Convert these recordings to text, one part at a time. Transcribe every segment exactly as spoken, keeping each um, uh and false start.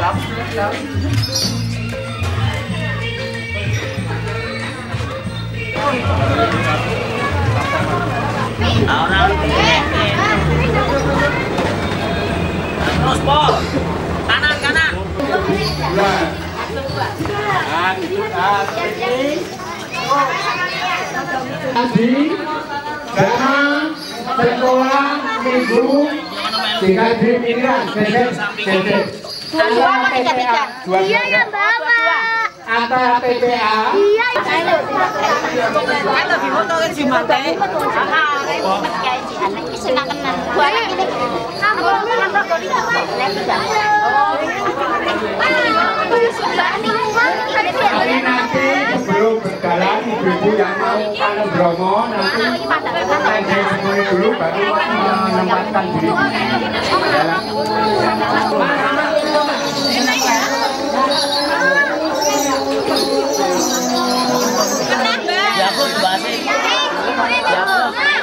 Terus Pol, kanan kanan. Tadi dana sekolah minggu tiga miliar geser geser antara P P A dua Iya ya Bapak. antara P P A Iya. Kan lebih foto kan si Mate. Tapi nanti sebelum berjalan ibu-ibu yang mau Panem Bromo nanti saya semua dulu baru menempatkan diri. Ya aku bahasa. Ya aku.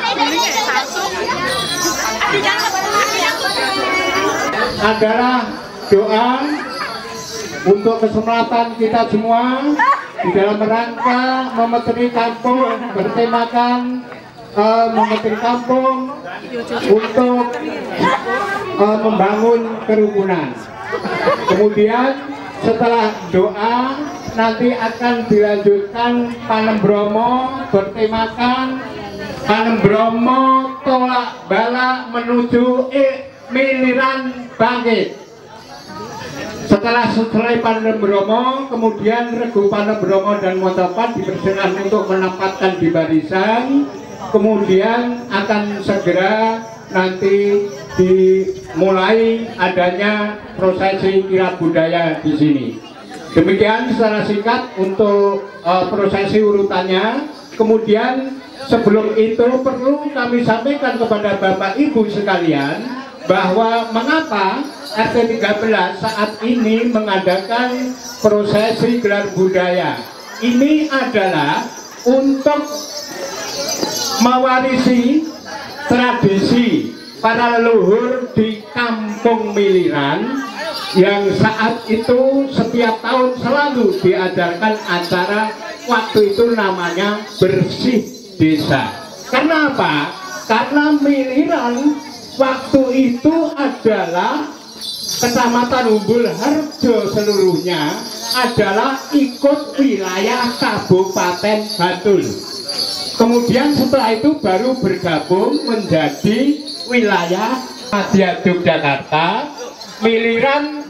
Adalah doa untuk keselamatan kita semua di dalam rangka memeteri kampung bertemakan uh, memeteri kampung untuk uh, membangun kerukunan. Kemudian setelah doa nanti akan dilanjutkan Panem Bromo bertemakan Panem Bromo tolak bala menuju e miliran bangkit. Setelah selesai Panem Bromo, kemudian Regu Panem Bromo dan Motopat dipersilakan untuk menempatkan di barisan. Kemudian akan segera nanti dimulai adanya prosesi kirap budaya di sini. Demikian secara singkat untuk uh, prosesi urutannya. Kemudian sebelum itu perlu kami sampaikan kepada Bapak Ibu sekalian bahwa mengapa R T tiga belas saat ini mengadakan prosesi gelar budaya. Ini adalah untuk mewarisi tradisi para leluhur di Kampung Miliran yang saat itu setiap tahun selalu diadakan acara waktu itu namanya bersih desa. Kenapa? Karena Miliran waktu itu adalah Kecamatan Umbul Harjo seluruhnya adalah ikut wilayah Kabupaten Bantul. Kemudian setelah itu baru bergabung menjadi wilayah Madya Yogyakarta. Miliran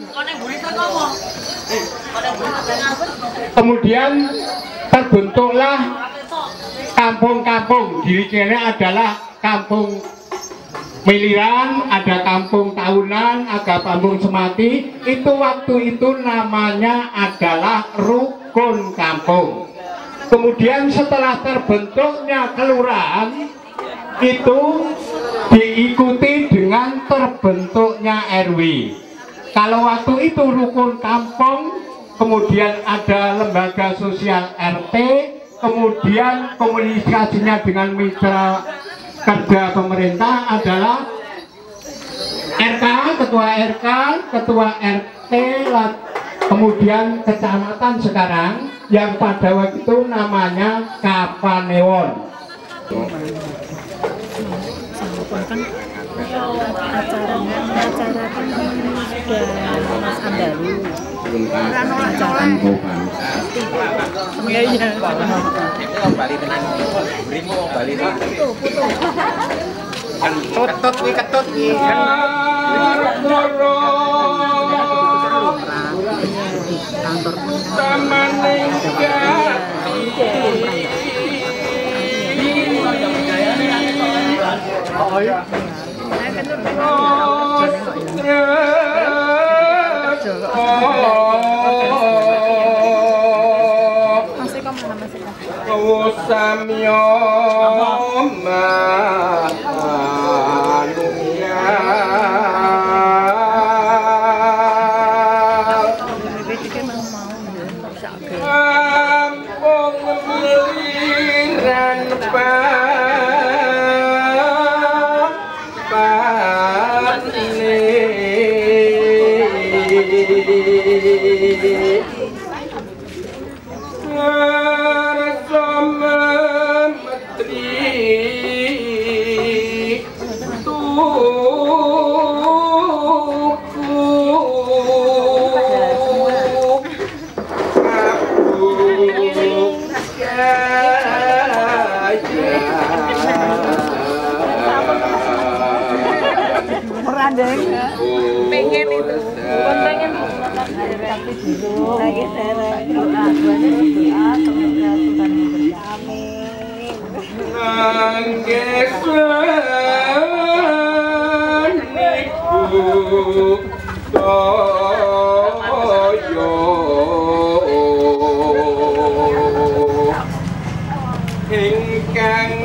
kemudian terbentuklah kampung-kampung. Dirinya adalah Kampung Miliran, ada Kampung Tahunan, ada Kampung Semati. Itu waktu itu namanya adalah rukun kampung. Kemudian setelah terbentuknya kelurahan itu diikuti dengan terbentuknya R W. Kalau waktu itu rukun kampung, kemudian ada lembaga sosial R T, kemudian komunikasinya dengan mitra kerja pemerintah adalah R K, ketua R K, ketua R T, kemudian kecamatan sekarang yang pada waktu itu namanya Kapanewon. Acaranya acara kan sudah Mas Andaru acara iya iya Bali tenan brimo Bali foto foto kan ketut wi ketut wi kantor oh iya. Samyo manusia Kampung Miliran pengen itu bukan pengen tapi dulu lagi serek doa duanya doa semoga Tuhan memberi amin nanggesan niku toyo ingkang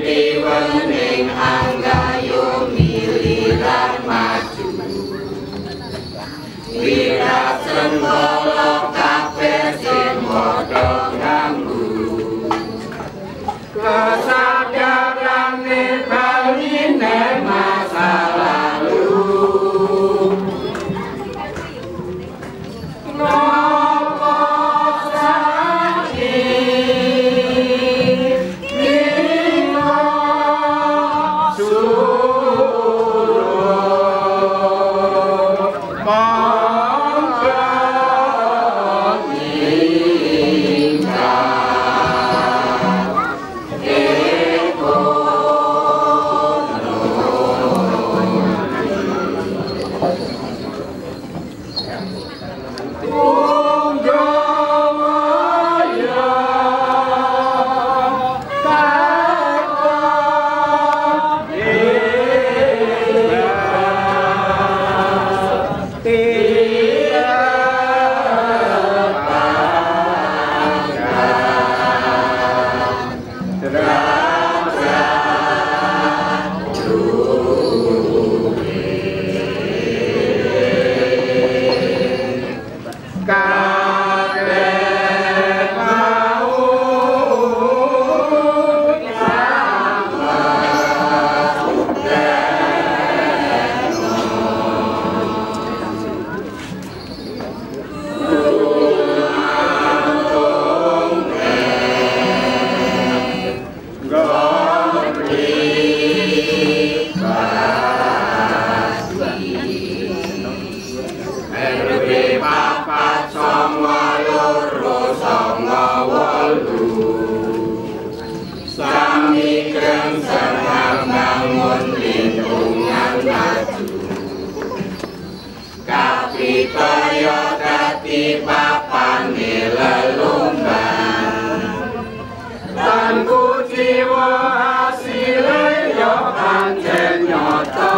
kanthi wening anggayo miliran maju wirat sengkala kabeh sing padha nganggu kesadarane baline masa lalu nopo saiki nino suruh monggo Kapitaya dadi papane lelumban lan kuciwa hasile yo pancen nyata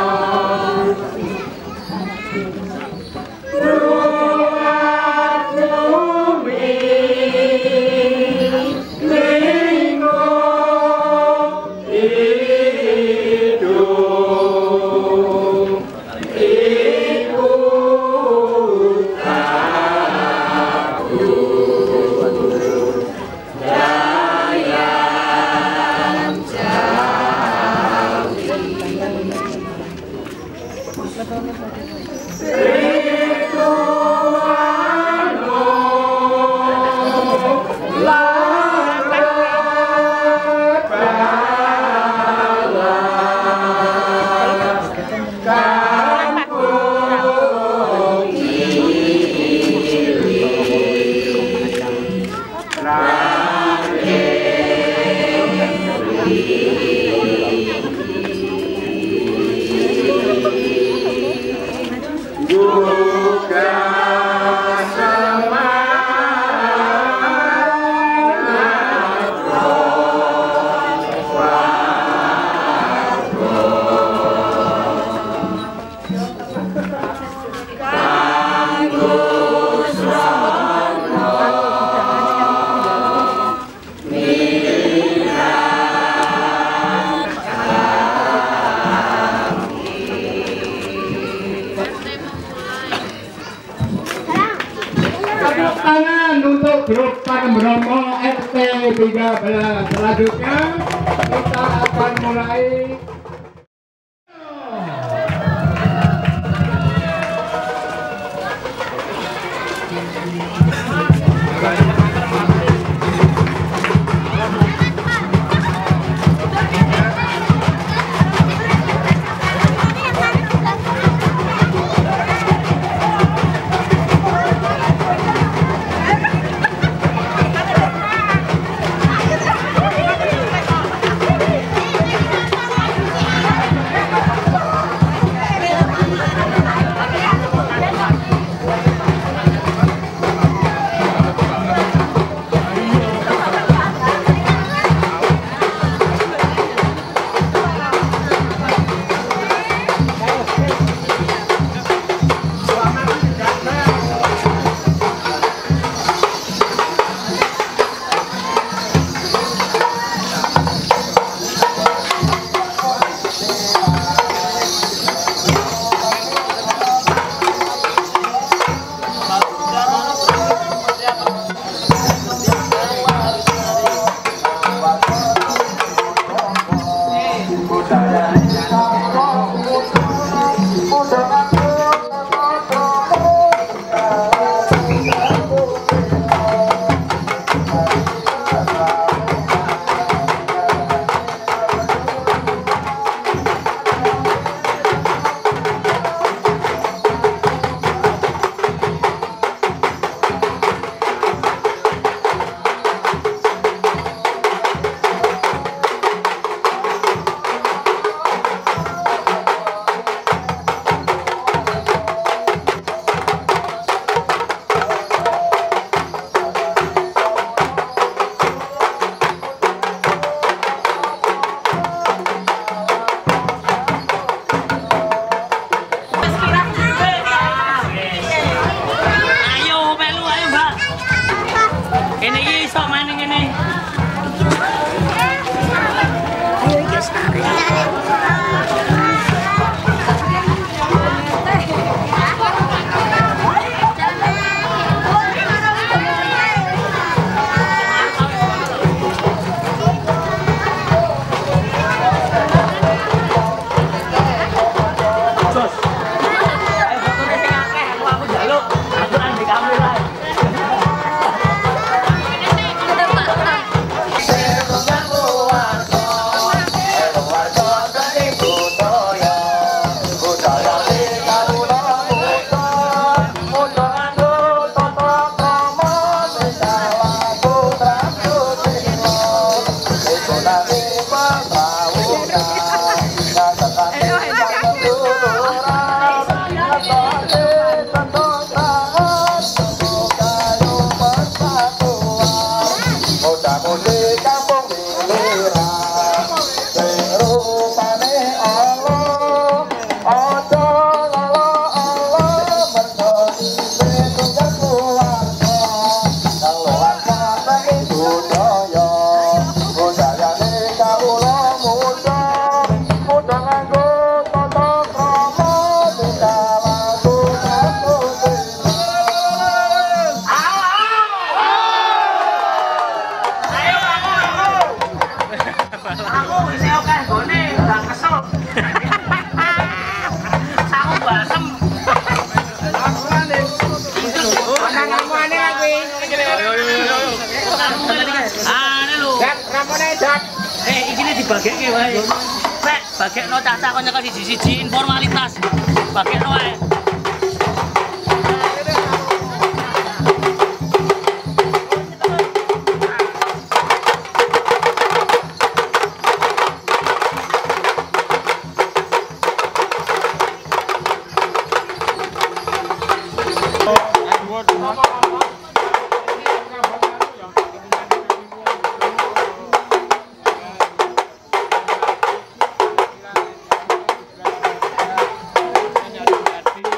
grup Panemromo R T tiga belas. Selanjutnya kita akan mulai Eh, iki dibageke wae. Rek, bagekno cacah kok nyekel siji-siji informalitas. Bagekno wae. Thank you.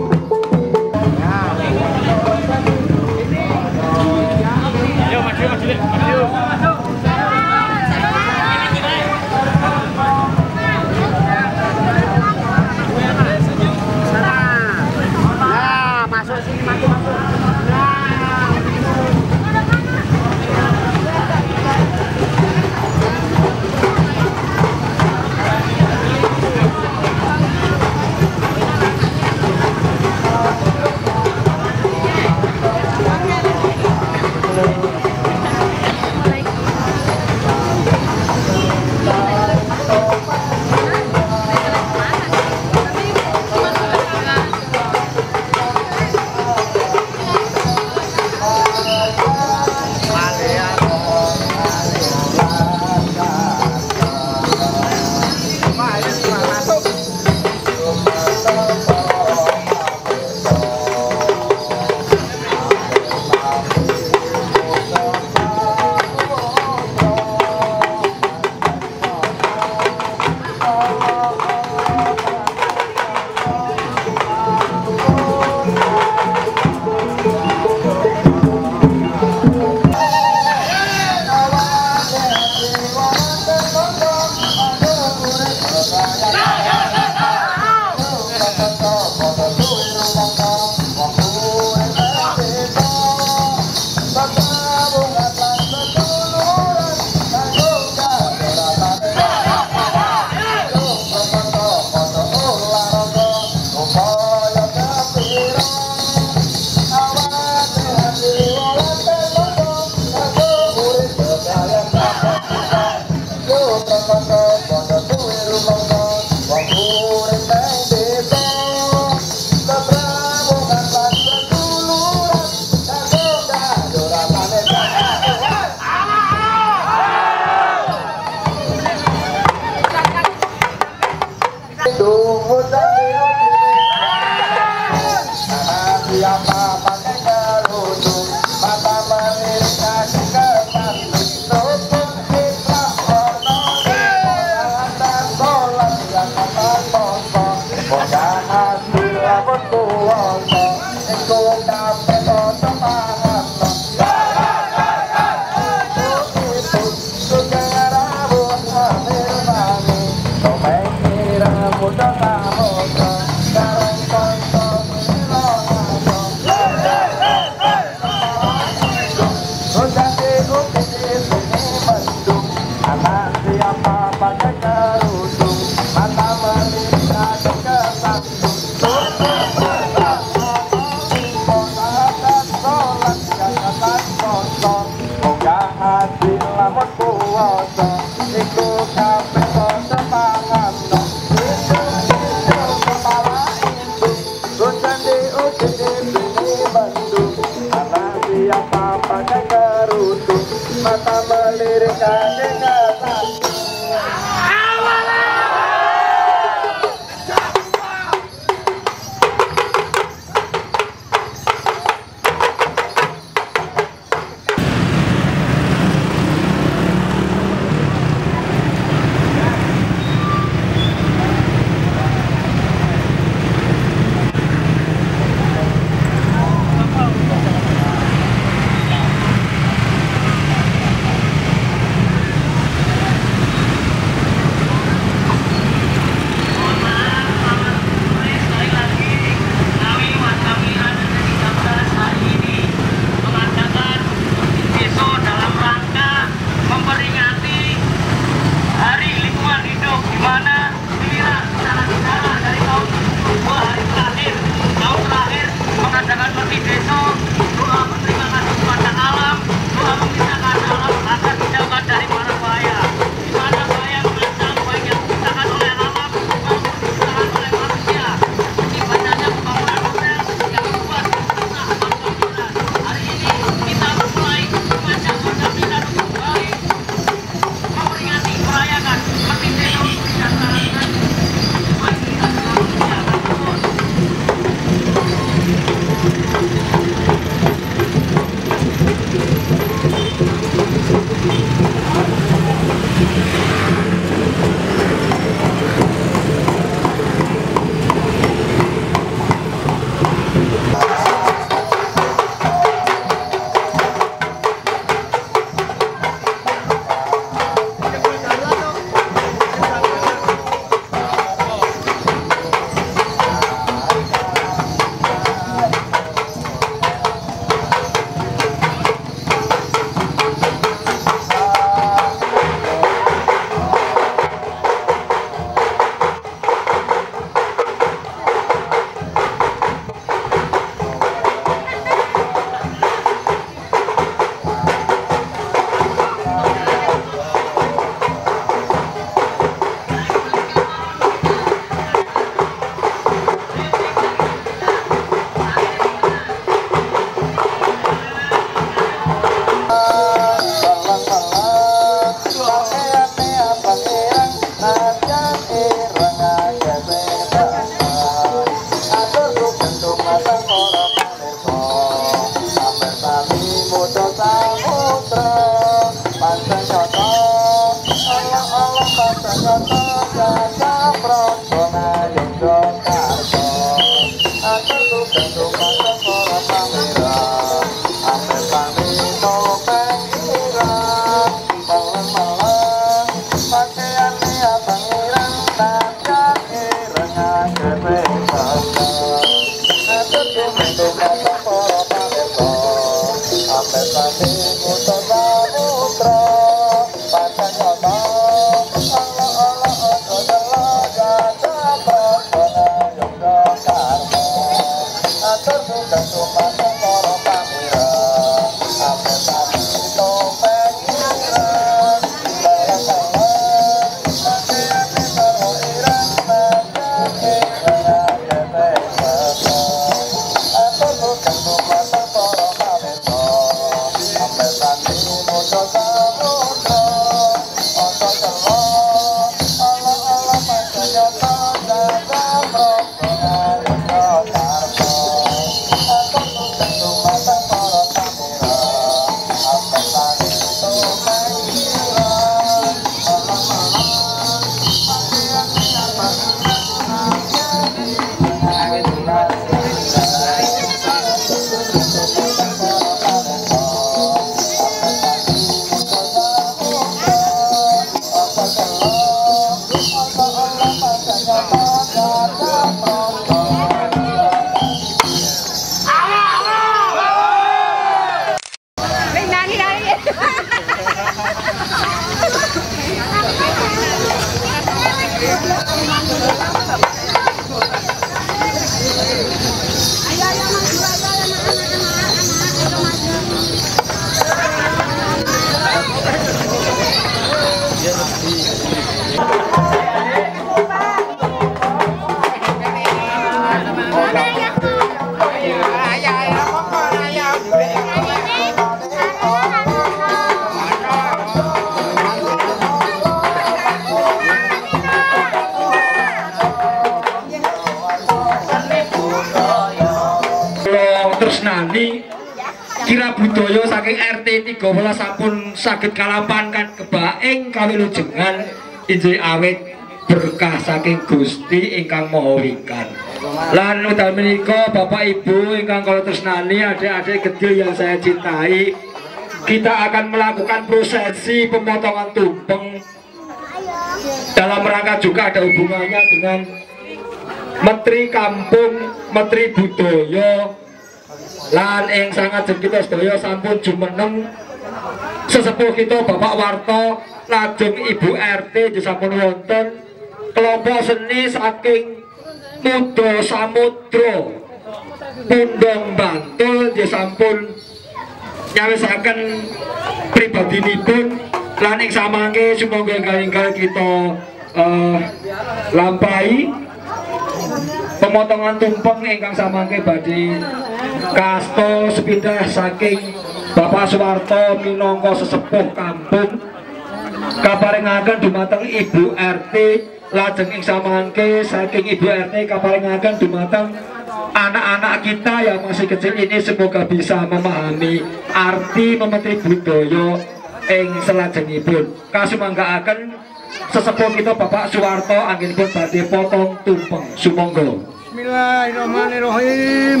Tresnani kira budaya saking R T tiga belas sampun saged kalampahan kebaing kawilujengan inggih awit berkah saking Gusti ingkang Maha Wingkar. Lan utal menika Bapak Ibu ingkang kula tresnani, adik-adik kecil yang saya cintai, kita akan melakukan prosesi pemotongan tumpeng dalam rangka juga ada hubungannya dengan Menteri Kampung, Menteri Budaya. Lan ing sangat kita sedaya sampun jumeneng sesepuh kita Bapak Warto lajeng Ibu R T disampun wonten kelompok seni saking Mudo Samudra Pundong Bantul disampun nyawisaken pribadinipun. Lan ing samangke sumangga enggal kita uh, lampahi pemotongan tumpeng ingkang samangke badhe kasto sepindah saking Bapak Suwarto minangka sesepuh kampung kaparingaken dumateng Ibu R T. Lajeng ing samangke saking Ibu R T kaparingaken dumateng anak-anak kita yang masih kecil ini, semoga bisa memahami arti memetri budaya ing selajengipun. Kasumanggaaken sesepuh kita Bapak Suwarto anggenipun badhe potong tumpeng. Sumangga. Bismillahirrahmanirrahim.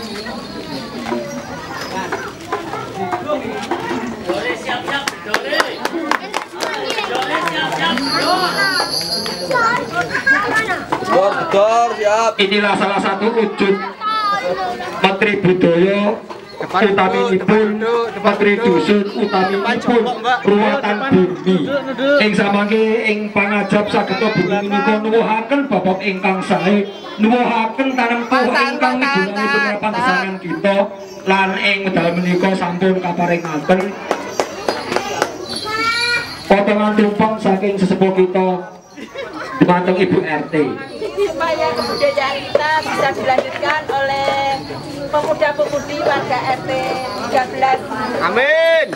Dole siap-siap, dole. Dole siap-siap, Dor, dor, siap. Inilah salah satu wujud Menteri Budaya utaminipun Menteri Dusun utaminipun Ruwatan Bumi. Ing samangke ing pangajap sageta bumi menika nuwuhaken bab ingkang sae, nuwuhaken tanempuh ingkang migunani penerapan kesangan kita. Lan ing medal menika sampun kaparingaken potongan tumpeng saking sesepuh kita dumateng Ibu R T. Supaya kebudayaan kita bisa dilanjutkan oleh pemuda-pemudi warga R T tiga belas. Amin.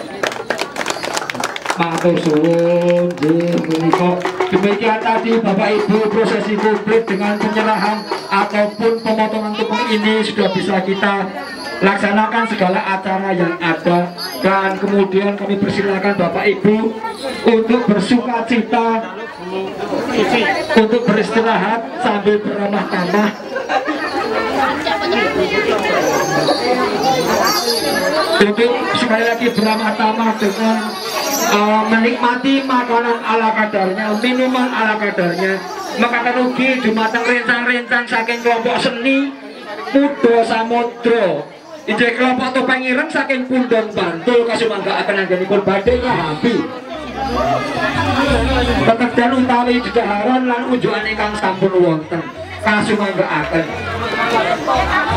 Matur suwun nggih menika. Demikian tadi Bapak Ibu prosesi publik dengan penyerahan ataupun pemotongan tumpeng ini sudah bisa kita laksanakan segala acara yang ada, dan kemudian kami persilakan Bapak Ibu untuk bersuka cita, untuk beristirahat sambil beramah tamah. Untuk sekali lagi beramah tamah dengan uh, menikmati makanan ala kadarnya, minuman ala kadarnya. Maka terugi dumateng rencang-rencang saking kelompok seni Mudo Samudra. Ijek kelompok topeng ireng saking Pundong Bantul kasumanggaaken anggenipun badhe ngrambi pekerjaan utawi dedaharan lan unjukan ingkang sampun wonten kasumanggaaken.